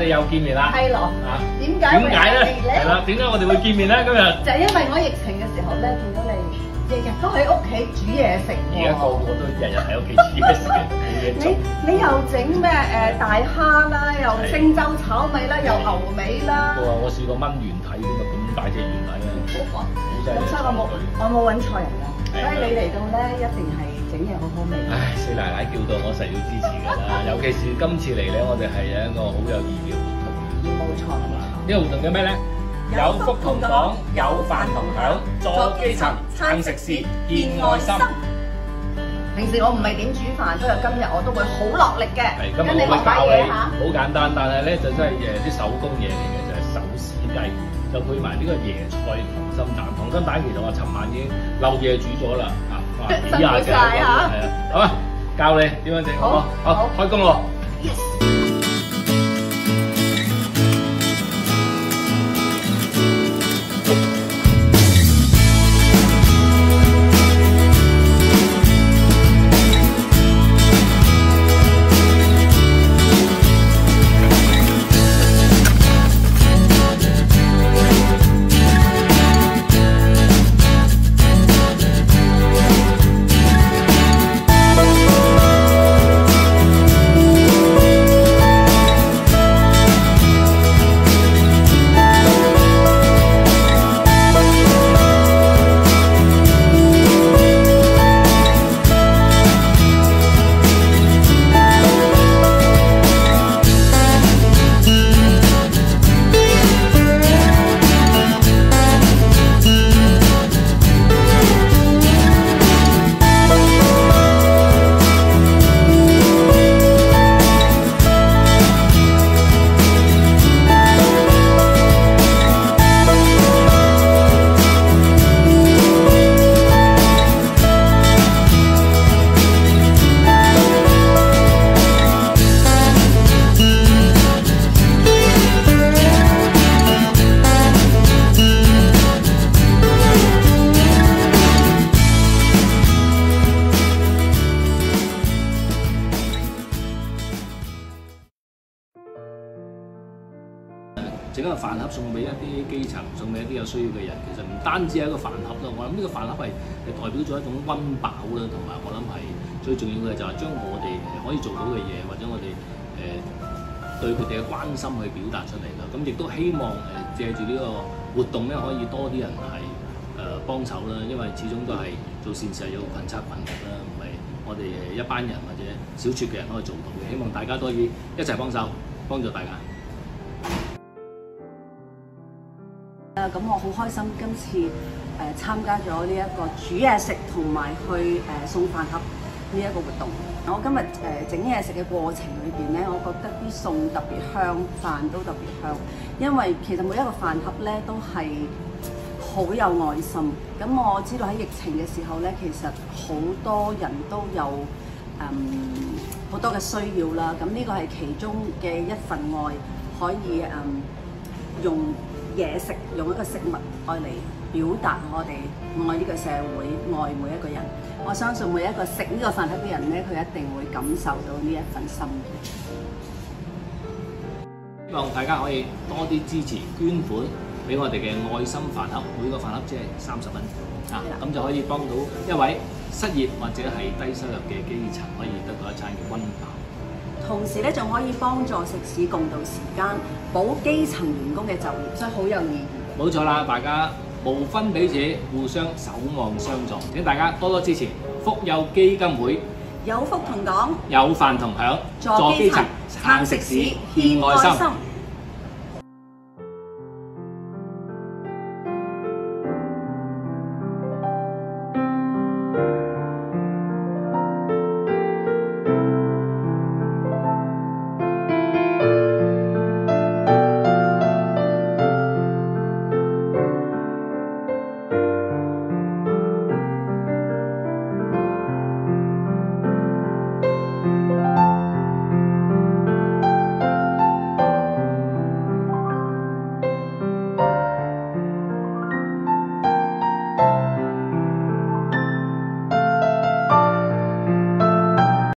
哋又見面啦。 係咯。 啊， 點解咧？ 係啦，點解我哋會見面咧？今日就係因為我疫情嘅時候咧，見到你日日都喺屋企煮嘢食喎。 而家個個都日日喺屋企煮嘢食嘅，冇嘢做。 你又整咩大蝦啦，又星洲炒米啦，又牛尾啦。 我試過炆圓體添啊，咁大隻圓體啊！ 好犀利！我冇揾錯人㗎，所以你嚟到咧一定係整嘢好好味。 唉，四奶奶叫到我實要支持㗎啦，尤其是今次嚟咧，我哋係有一個好有意義嘅活動。 冇錯係嘛？ 呢個活動叫咩咧？有福同講，有飯同享，助基層，撐食肆，獻愛心。 平時我唔係點煮飯，都有今日我都會好落力嘅。 今日我會教你，好簡單，但係咧就真係啲手工嘢嚟嘅，就係手撕雞，就配埋呢個椰菜溏心蛋。溏心蛋其實我尋晚已經漏夜煮咗啦，啊，哇，幾廿隻，係啊，好啊，教你點樣整，好，好，開工咯。整一個飯盒送俾一啲基層，送俾一啲有需要嘅人，其實唔單止係一個飯盒咯。我諗呢個飯盒係代表咗一種溫飽啦，同埋我諗係最重要嘅就係將我哋可以做到嘅嘢，或者我哋對佢哋嘅關心去表達出嚟啦。咁亦都希望借住呢個活動咧，可以多啲人係幫手啦，因為始終都係做善事係要群策群力啦，唔係我哋一班人或者小撮嘅人可以做到嘅。希望大家都可以一齊幫手，幫助大家。 咁我好開心今次參加咗呢一個煮嘢食同埋去送飯盒呢一個活動。我今日整嘢食嘅過程裏邊咧，我覺得啲餸特別香，飯都特別香，因為其實每一個飯盒咧都係好有愛心。咁我知道喺疫情嘅時候咧，其實好多人都有好多嘅需要啦。咁呢個係其中嘅一份愛，可以用嘢食，用一個食物愛嚟表達我哋愛呢個社會，愛每一個人。我相信每一個食呢個飯盒嘅人咧，佢一定會感受到呢一份心意。 希望大家可以多啲支持捐款俾我哋嘅愛心飯盒，每個飯盒只係30蚊啊，咁就可以幫到一位失業或者係低收入嘅基層，可以得到一餐嘅溫飽。 同時咧，仲可以幫助食肆共度時間，保基層員工嘅就業，所以好有意義。 冇錯啦，大家無分彼此，互相守望相助。請大家多多支持福佑基金會， 有福同講， 有飯同享， 助基層，撐食肆，獻愛心。